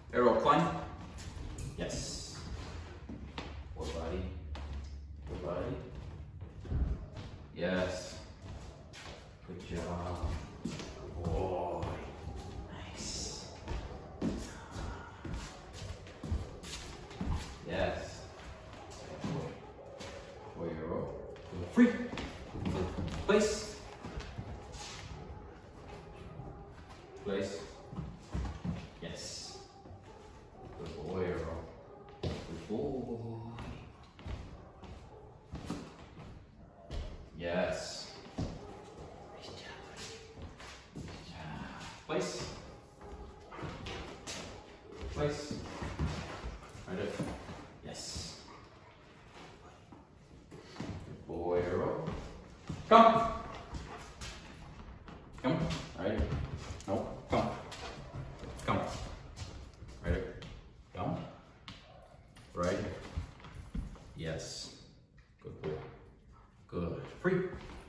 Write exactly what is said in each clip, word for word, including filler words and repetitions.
Arrow climb. Yes. Good body. Good body. Yes. Good job. Good boy. Nice. Yes. Good boy. Boy, arrow. Free. Place. Place. Yes. Good boy, arrow. Good boy. Yes. Nice job. Nice job. Place. Place. Right up. Yes. Good boy, arrow. Come. Come. Right. No. Come. Come. Right. Come. Right. Yes. Good boy. Good. Free.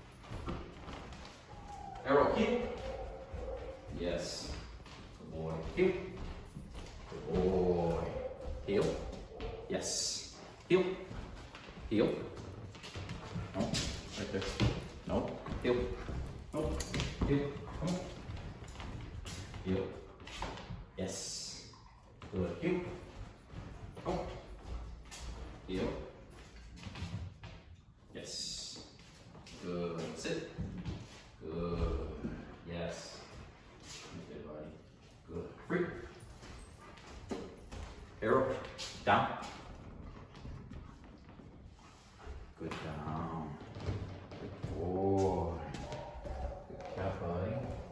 Arrow heel. Yes. Good boy. Heel. Good boy. Heel. Yes. Heel. Heel. No. Right there. No. Heel. No. Heel. Come on. Heel. Yes. Good. Heel. Come. Heel. Yes. Good. Sit. Good. Yes. Good body. Good. Free. Arrow. Down. Good down. Good boy. Good job, buddy.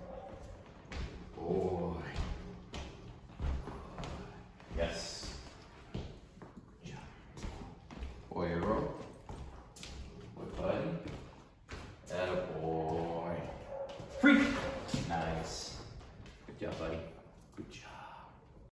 Boy. Yes. Good job. Boy, arrow. Good buddy. Attaboy. Free. Nice. Good job, buddy. Good job.